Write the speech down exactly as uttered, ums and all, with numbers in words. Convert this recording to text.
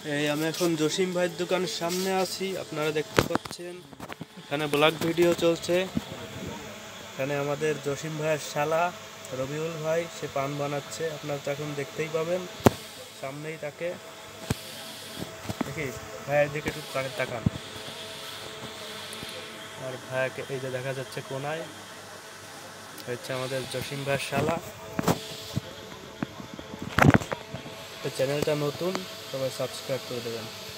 এই আমি এখন জসিম ভাইয়ের দোকানের সামনে আছি, আপনারা দেখতে পাচ্ছেন এখানে ব্লগ ভিডিও চলছে। এখানে আমাদের জসিম ভাইয়ের শালা রবিউল ভাই সে পান বানাচ্ছে, আপনারা তো এখন দেখতেই পাবেন সামনেই তাকে। দেখি ভাইয়ের দিকে একটু তাকান, আর ভাইয়াকে এই যে দেখা যাচ্ছে কোনায় হচ্ছে আমাদের জসিম ভাইয়ের শালা। চ্যানেলটা নতুন, সবাই সাবস্ক্রাইব করে দেবেন।